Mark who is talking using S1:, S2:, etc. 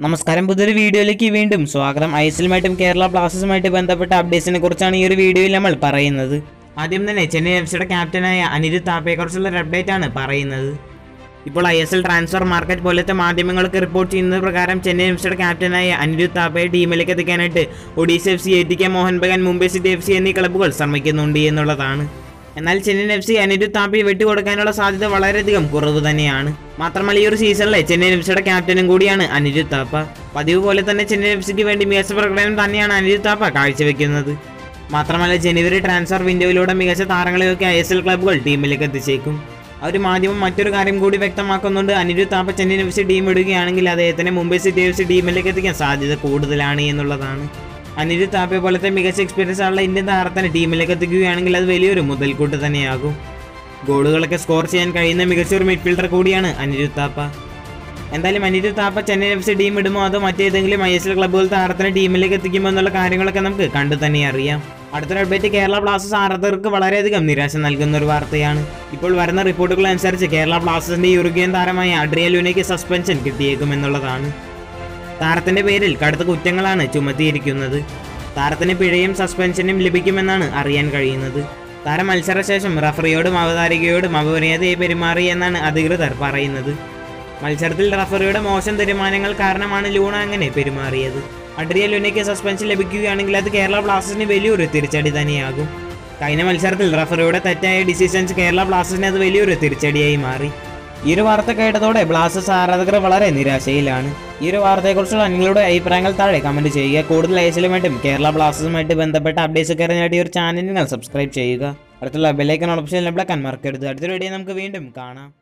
S1: നമസ്കാരം, പുതിയൊരു വീഡിയോയിലേക്ക് വീണ്ടും സ്വാഗതം. ഐഎസ്എല്ലുമായിട്ടും കേരള ബ്ലാസ്റ്റേഴ്സുമായിട്ട് ബന്ധപ്പെട്ട അപ്ഡേറ്റ്സിനെ കുറിച്ചാണ് ഈ ഒരു വീഡിയോയിൽ നമ്മൾ പറയുന്നത്. ആദ്യം തന്നെ ചെന്നൈ എഫ്സിയുടെ ക്യാപ്റ്റനായ അനിരുദ്ധ് താപ്പയെക്കുറിച്ചുള്ള ഒരു അപ്ഡേറ്റ് ആണ് പറയുന്നത്. ഇപ്പോൾ ISL ട്രാൻസ്ഫർ മാർക്കറ്റ് പോലത്തെ മാധ്യമങ്ങൾക്ക് റിപ്പോർട്ട് ചെയ്യുന്നത് പ്രകാരം ചെന്നൈ എഫ്സിയുടെ ക്യാപ്റ്റനായ അനിരുദ്ധ് താപ്പയെ ടീമിലേക്ക് എത്തിക്കാനായിട്ട് Odisha FC, ATK Mohun Bagan, Mumbai city FC എന്നീ ക്ലബ്ബുകൾ ശ്രമിക്കുന്നുണ്ട് എന്നുള്ളതാണ്. എന്നാൽ ചെന്നൈ FC അനിരുദ്ധ് താപ്പയെ വിട്ടുകൊടുക്കാനുള്ള സാധ്യത വളരെയധികം കുറവ് തന്നെയാണ്. മാത്രമല്ല, ഈ ഒരു സീസണിലെ ചെന്നൈ എഫ്സിയുടെ ക്യാപ്റ്റനും കൂടിയാണ് അനിരുദ്ധ് താപ്പ. പതിവ് പോലെ തന്നെ ചെന്നൈ എഫ്സിക്ക് വേണ്ടി മികച്ച പ്രകടനം തന്നെയാണ് അനിരുദ്ധ് താപ്പ കാഴ്ചവെക്കുന്നത്. മാത്രമല്ല, ജനുവരി ട്രാൻസ്ഫർ വിൻഡോയിലൂടെ മികച്ച താരങ്ങളെയൊക്കെ ISL ക്ലബ്ബുകൾ ടീമിലേക്ക് എത്തിച്ചേക്കും. ആ ഒരു മാധ്യമം മറ്റൊരു കാര്യം കൂടി വ്യക്തമാക്കുന്നുണ്ട്. അനിരുദ്ധ് താപ്പ ചെന്നൈ FC ടീം ഇടുകയാണെങ്കിൽ അദ്ദേഹത്തിന് മുംബൈ സിറ്റി FC ടീമിലേക്ക് എത്തിക്കാൻ സാധ്യത കൂടുതലാണ് എന്നുള്ളതാണ്. അനിരുദ്ധ് താപ്പയെ പോലത്തെ മികച്ച എക്സ്പീരിയൻസ് ഉള്ള ഇന്ത്യൻ താരത്തിന് ടീമിലേക്ക് എത്തിക്കുകയാണെങ്കിൽ അത് വലിയൊരു മുതൽക്കൂട്ട് തന്നെയാകും. ഗോളുകളൊക്കെ സ്കോർ ചെയ്യാൻ കഴിയുന്ന മികച്ചൊരു മിഡ്ഫീൽഡർ കൂടിയാണ് അനിരുദ്ധ് താപ്പ. എന്തായാലും അനിരുദ്ധ് താപ്പ ചെന്നൈ FC ടീം ഇടുമോ അതോ മറ്റേതെങ്കിലും ISL ക്ലബ്ബുകൾ താരത്തിന് ടീമിലേക്ക് എത്തിക്കുമോ എന്നുള്ള കാര്യങ്ങളൊക്കെ നമുക്ക് കണ്ടു തന്നെ അറിയാം. അടുത്തൊരു അപ്ഡേറ്റ് കേരള ബ്ലാസ്റ്റേഴ്സ് ആരാധകർക്ക് വളരെയധികം നിരാശ നൽകുന്ന ഒരു വാർത്തയാണ്. ഇപ്പോൾ വരുന്ന റിപ്പോർട്ടുകൾ അനുസരിച്ച് കേരള ബ്ലാസ്റ്റേഴ്സിന്റെ യുറുഗ്യൻ താരമായ അഡ്രിയൻ ലൂനയ്ക്ക് സസ്പെൻഷൻ കിട്ടിയേക്കും എന്നുള്ളതാണ്. താരത്തിന്റെ പേരിൽ കടുത്ത കുറ്റങ്ങളാണ് ചുമത്തിയിരിക്കുന്നത്. താരത്തിന് പിഴയും സസ്പെൻഷനും ലഭിക്കുമെന്നാണ് അറിയാൻ കഴിയുന്നത്. താരം മത്സരശേഷം റഫറിയോടും അവതാരികയോടും അപമര്യാദയായി പെരുമാറി എന്നാണ് അധികൃതർ പറയുന്നത്. മത്സരത്തിൽ റഫറിയുടെ മോശം തീരുമാനങ്ങൾ കാരണമാണ് ലൂണ അങ്ങനെ പെരുമാറിയത്. അഡ്രിയൻ ലൂനയ്ക്ക് സസ്പെൻഷൻ ലഭിക്കുകയാണെങ്കിൽ അത് കേരള ബ്ലാസ്റ്റേഴ്സിന് വലിയൊരു തിരിച്ചടി തന്നെയാകും. കഴിഞ്ഞ മത്സരത്തിൽ റഫറിയുടെ തെറ്റായ ഡിസിഷൻസ് കേരള ബ്ലാസ്റ്റേഴ്സിന് അത് വലിയൊരു തിരിച്ചടിയായി മാറി. ഈ ഒരു വാർത്ത കേട്ടതോടെ ബ്ലാസ്റ്റേഴ്സ് ആരാധകർ വളരെ നിരാശയിലാണ്. ഈ ഒരു വാർത്തയെക്കുറിച്ചുള്ള നിങ്ങളുടെ അഭിപ്രായങ്ങൾ താഴെ കമന്റ് ചെയ്യുക. കൂടുതൽ ISLുമായിട്ടും കേരള ബ്ലാസ്റ്റേഴ്സുമായിട്ട് ബന്ധപ്പെട്ട അപ്ഡേറ്റ്സ് ഒക്കെ അറിഞ്ഞാൽ ഈ ഒരു ചാനൽ നിങ്ങൾ സബ്സ്ക്രൈബ് ചെയ്യുക. അടുത്തുള്ള ബെല്ലൈക്കൺ ഓപ്ഷൻ എനേബിൾ ആക്കാൻ മറക്കരുത്. അടുത്തൊരു വീഡിയോ നമുക്ക് വീണ്ടും കാണാം.